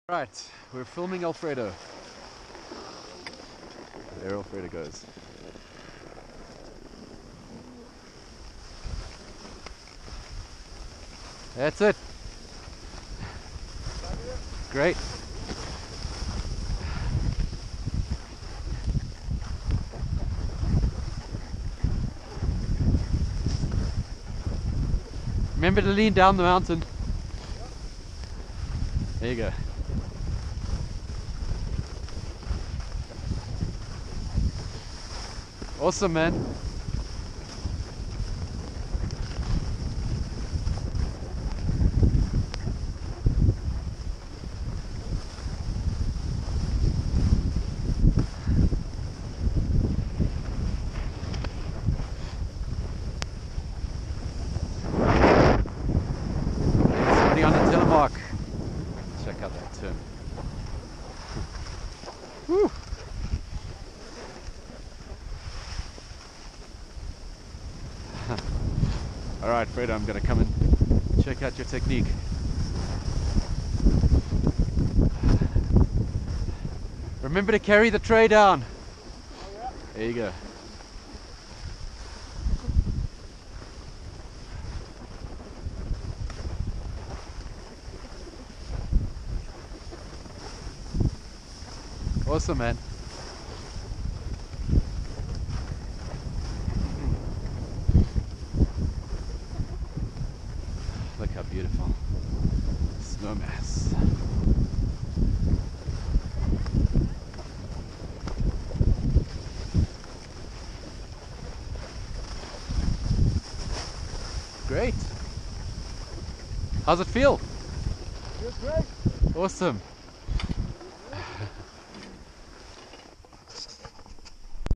Right, we're filming Alfredo. There Alfredo goes. That's it. Great. Remember to lean down the mountain. There you go. Awesome, man. Somebody on the Tillamook. Check out that turn. Woo! Alright, Fredo, I'm going to come and check out your technique. Remember to carry the tray down. Oh, yeah. There you go. Awesome, man. Look how beautiful. Snowmass. Great. How's it feel? Feels great. Awesome.